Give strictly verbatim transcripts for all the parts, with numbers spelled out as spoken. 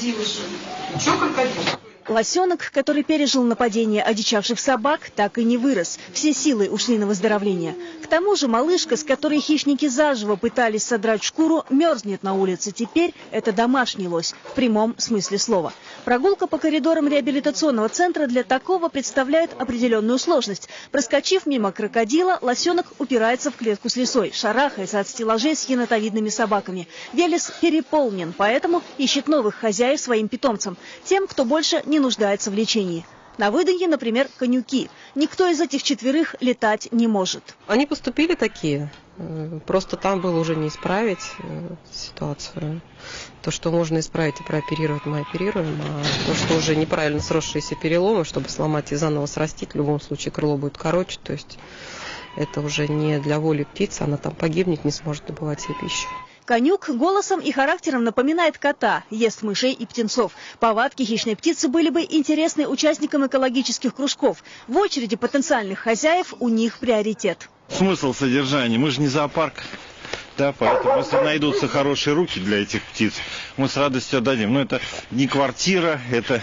крокодилы жили. Чего крокодил? Лосенок, который пережил нападение одичавших собак, так и не вырос. Все силы ушли на выздоровление. К тому же малышка, с которой хищники заживо пытались содрать шкуру, мерзнет на улице. Теперь это домашний лось, в прямом смысле слова. Прогулка по коридорам реабилитационного центра для такого представляет определенную сложность. Проскочив мимо крокодила, лосенок упирается в клетку с лисой, шарахается от стеллажей с енотовидными собаками. Велес переполнен, поэтому ищет новых хозяев своим питомцам. Тем, кто больше не нуждается в лечении. На выданье, например, конюки. Никто из этих четверых летать не может. Они поступили такие. Просто там было уже не исправить ситуацию. То, что можно исправить и прооперировать, мы оперируем. А то, что уже неправильно сросшиеся переломы, чтобы сломать и заново срастить, в любом случае крыло будет короче. То есть это уже не для воли птицы, она там погибнет, не сможет добывать себе пищу. Конюк голосом и характером напоминает кота, ест мышей и птенцов. Повадки хищной птицы были бы интересны участникам экологических кружков. В очереди потенциальных хозяев у них приоритет. Смысл содержания? Мы же не зоопарк. Да, поэтому, если найдутся хорошие руки для этих птиц, мы с радостью отдадим. Но это не квартира, это,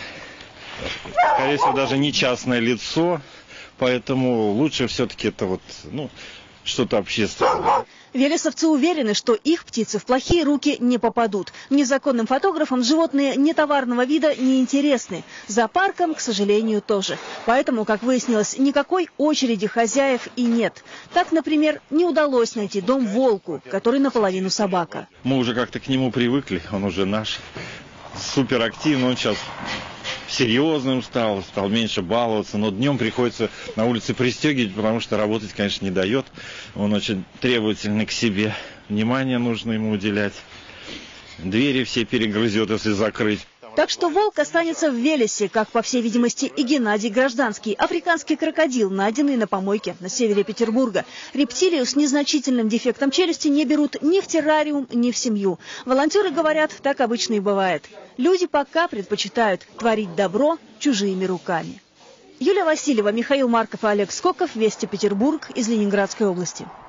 скорее всего, даже не частное лицо. Поэтому лучше все-таки это вот, ну, что-то общественное. Велесовцы уверены, что их птицы в плохие руки не попадут. Незаконным фотографам животные нетоварного вида не интересны. Зоопаркам, к сожалению, тоже. Поэтому, как выяснилось, никакой очереди хозяев и нет. Так, например, не удалось найти дом волку, который наполовину собака. Мы уже как-то к нему привыкли, он уже наш. Суперактивный, он сейчас серьезным стал, стал меньше баловаться, но днем приходится на улице пристегивать, потому что работать, конечно, не дает. Он очень требовательный к себе, внимание нужно ему уделять. Двери все перегрызет, если закрыть. Так что волк останется в Велесе, как, по всей видимости, и Геннадий Гражданский, африканский крокодил, найденный на помойке на севере Петербурга. Рептилию с незначительным дефектом челюсти не берут ни в террариум, ни в семью. Волонтеры говорят, так обычно и бывает. Люди пока предпочитают творить добро чужими руками. Юлия Васильева, Михаил Марков и Олег Скоков. Вести Петербург из Ленинградской области.